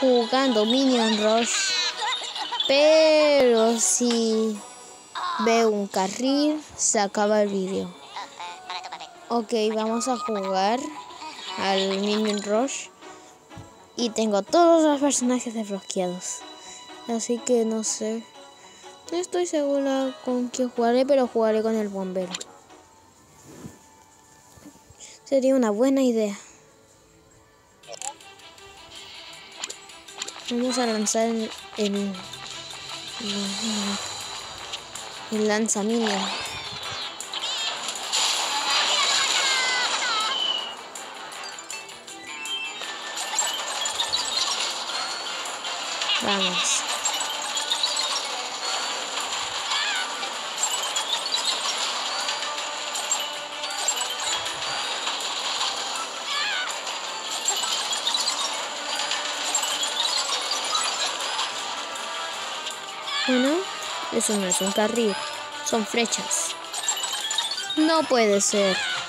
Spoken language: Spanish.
jugando Minion Rush, pero si veo un carril, se acaba el vídeo. Ok, vamos a jugar al Minion Rush y tengo todos los personajes desbloqueados, así que no sé, no estoy segura con quién jugaré, pero jugaré con el bombero. Sería una buena idea. Vamos a lanzar el lanzaminion. Vamos. Bueno, eso no es un carril, son flechas. No puede ser.